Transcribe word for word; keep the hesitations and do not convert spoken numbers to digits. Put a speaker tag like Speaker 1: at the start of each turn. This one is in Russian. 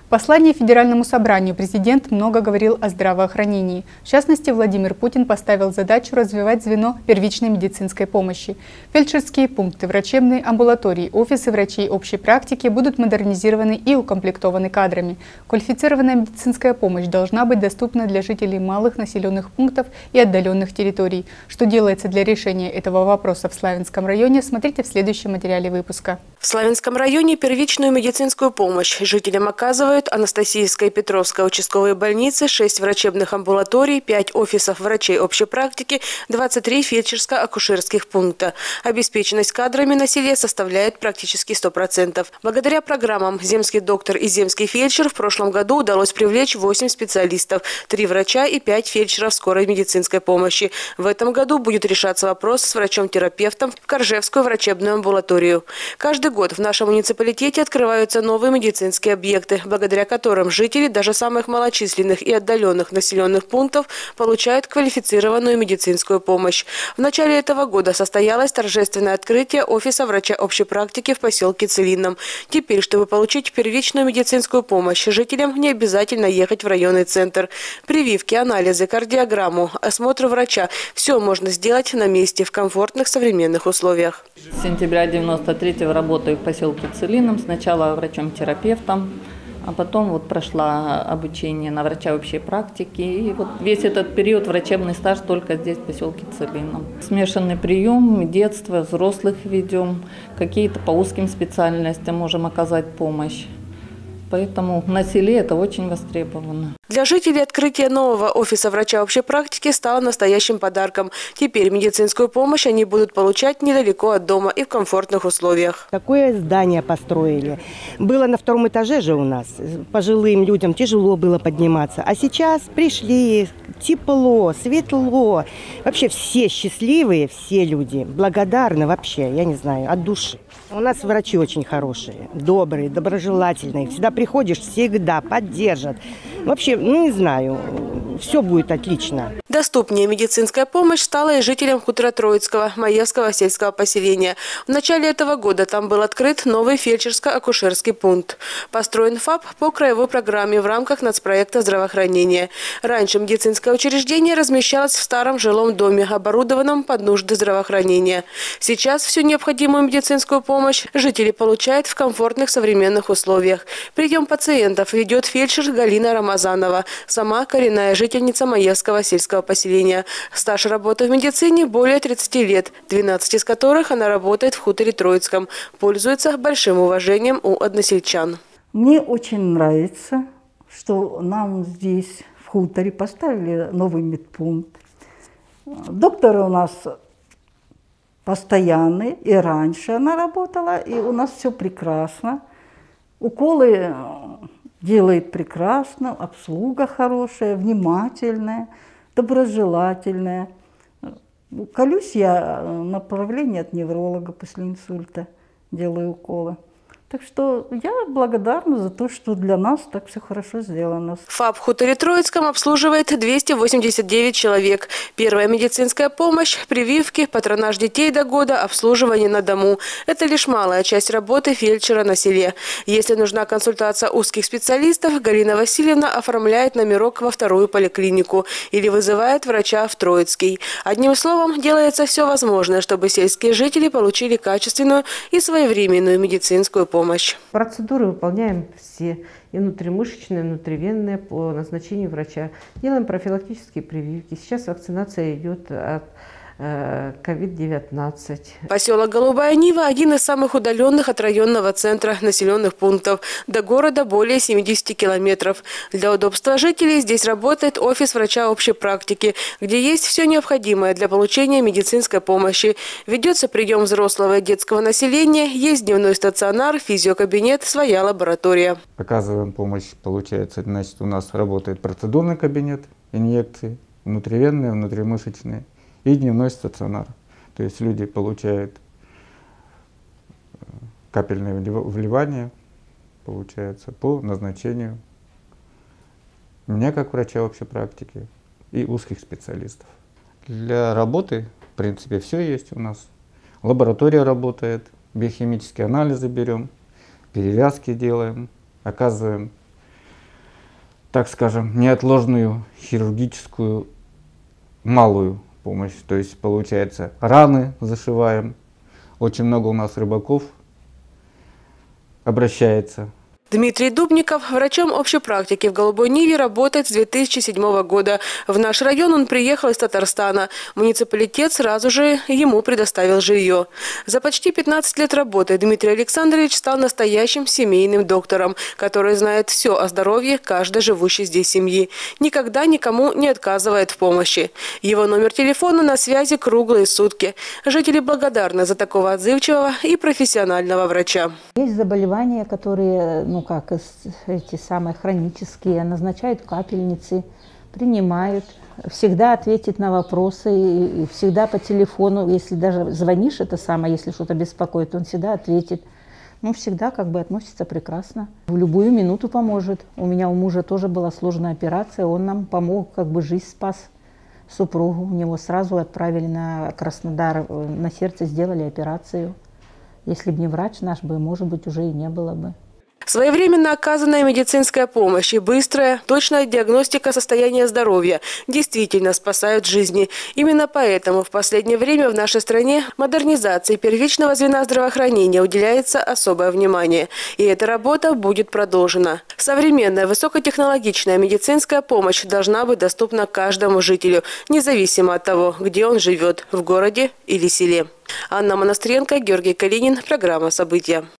Speaker 1: В послании Федеральному собранию президент много говорил о здравоохранении. В частности, Владимир Путин поставил задачу развивать звено первичной медицинской помощи. Фельдшерские пункты, врачебные амбулатории, офисы врачей общей практики будут модернизированы и укомплектованы кадрами. Квалифицированная медицинская помощь должна быть доступна для жителей малых населенных пунктов и отдаленных территорий. Что делается для решения этого вопроса в Славянском районе, смотрите в следующем материале выпуска.
Speaker 2: В Славянском районе первичную медицинскую помощь жителям оказывают Анастасийская и Петровская участковые больницы, шесть врачебных амбулаторий, пять офисов врачей общей практики, двадцать три фельдшерско-акушерских пункта. Обеспеченность кадрами на селе составляет практически сто процентов. Благодаря программам «Земский доктор» и «Земский фельдшер» в прошлом году удалось привлечь восемь специалистов, три врача и пять фельдшеров скорой медицинской помощи. В этом году будет решаться вопрос с врачом-терапевтом в Коржевскую врачебную амбулаторию. Каждый год в нашем муниципалитете открываются новые медицинские объекты, благодаря которым жители даже самых малочисленных и отдаленных населенных пунктов получают квалифицированную медицинскую помощь. В начале этого года состоялось торжественное открытие офиса врача общей практики в поселке Целинном. Теперь, чтобы получить первичную медицинскую помощь, жителям не обязательно ехать в районный центр. Прививки, анализы, кардиограмму, осмотр врача – все можно сделать на месте в комфортных современных условиях.
Speaker 3: С сентября девяносто третьего работаю в поселке Целинном. Сначала врачом-терапевтом, а потом вот прошла обучение на врача общей практики. И вот весь этот период врачебный стаж только здесь, в поселке Целинном. Смешанный прием, детство, взрослых ведем. Какие-то по узким специальностям можем оказать помощь. Поэтому на селе это очень востребовано.
Speaker 2: Для жителей открытие нового офиса врача общей практики стало настоящим подарком. Теперь медицинскую помощь они будут получать недалеко от дома и в комфортных условиях.
Speaker 4: Такое здание построили. Было на втором этаже же у нас. Пожилым людям тяжело было подниматься. А сейчас пришли, тепло, светло. Вообще все счастливые, все люди. Благодарны вообще, я не знаю, от души. У нас врачи очень хорошие, добрые, доброжелательные. Всегда приходишь, всегда поддержат. Вообще, ну не знаю, все будет отлично.
Speaker 2: Доступнее медицинская помощь стала и жителям хутора Троицкого, Маевского сельского поселения. В начале этого года там был открыт новый фельдшерско-акушерский пункт. Построен ФАП по краевой программе в рамках нацпроекта здравоохранения. Раньше медицинское учреждение размещалось в старом жилом доме, оборудованном под нужды здравоохранения. Сейчас всю необходимую медицинскую помощь жители получают в комфортных современных условиях. Прием пациентов ведет фельдшер Галина Рамазанова, сама коренная жительница Маевского сельского поселения. Стаж работы в медицине более тридцати лет, двенадцать из которых она работает в хуторе Троицком. Пользуется большим уважением у односельчан.
Speaker 5: Мне очень нравится, что нам здесь в хуторе поставили новый медпункт. Доктор у нас постоянный, и раньше она работала, и у нас все прекрасно. Уколы делает прекрасно, обслуга хорошая, внимательная, доброжелательная. Колюсь я направление от невролога после инсульта, делаю уколы. Так что я благодарна за то, что для нас так все хорошо сделано.
Speaker 2: ФАП в хуторе Троицком обслуживает двести восемьдесят девять человек. Первая медицинская помощь, прививки, патронаж детей до года, обслуживание на дому. Это лишь малая часть работы фельдшера на селе. Если нужна консультация узких специалистов, Галина Васильевна оформляет номерок во вторую поликлинику или вызывает врача в Троицкий. Одним словом, делается все возможное, чтобы сельские жители получили качественную и своевременную медицинскую помощь. Помощь.
Speaker 6: Процедуры выполняем все, и внутримышечные, и внутривенные по назначению врача. Делаем профилактические прививки. Сейчас вакцинация идет от ковид девятнадцать.
Speaker 2: Поселок Голубая Нива – один из самых удаленных от районного центра населенных пунктов. До города более семидесяти километров. Для удобства жителей здесь работает офис врача общей практики, где есть все необходимое для получения медицинской помощи. Ведется прием взрослого и детского населения, есть дневной стационар, физиокабинет, своя лаборатория.
Speaker 7: Оказываем помощь, получается, значит, у нас работает процедурный кабинет, инъекции, внутривенные, внутримышечные. И дневной стационар. То есть люди получают капельное вливание, получается, по назначению меня как врача общей практики и узких специалистов. Для работы, в принципе, все есть у нас. Лаборатория работает, биохимические анализы берем, перевязки делаем, оказываем так скажем, неотложную хирургическую малую помощь. То есть, получается, раны зашиваем. Очень много у нас рыбаков обращается.
Speaker 2: Дмитрий Дубников врачом общей практики в Голубой Ниве работает с две тысячи седьмого года. В наш район он приехал из Татарстана. Муниципалитет сразу же ему предоставил жилье. За почти пятнадцать лет работы Дмитрий Александрович стал настоящим семейным доктором, который знает все о здоровье каждой живущей здесь семьи. Никогда никому не отказывает в помощи. Его номер телефона на связи круглые сутки. Жители благодарны за такого отзывчивого и профессионального врача.
Speaker 8: Есть заболевания, которые, ну как, эти самые хронические, назначают капельницы, принимают, всегда ответит на вопросы, и всегда по телефону, если даже звонишь, это самое, если что-то беспокоит, он всегда ответит. Ну, всегда как бы относится прекрасно. В любую минуту поможет. У меня у мужа тоже была сложная операция, он нам помог, как бы жизнь спас супругу. У него сразу отправили на Краснодар, на сердце сделали операцию. Если бы не врач наш бы, может быть, уже и не было бы.
Speaker 2: Своевременно оказанная медицинская помощь и быстрая, точная диагностика состояния здоровья действительно спасают жизни. Именно поэтому в последнее время в нашей стране модернизации первичного звена здравоохранения уделяется особое внимание. И эта работа будет продолжена. Современная высокотехнологичная медицинская помощь должна быть доступна каждому жителю, независимо от того, где он живет – в городе или селе. Анна Монастренко, Георгий Калинин. Программа «События».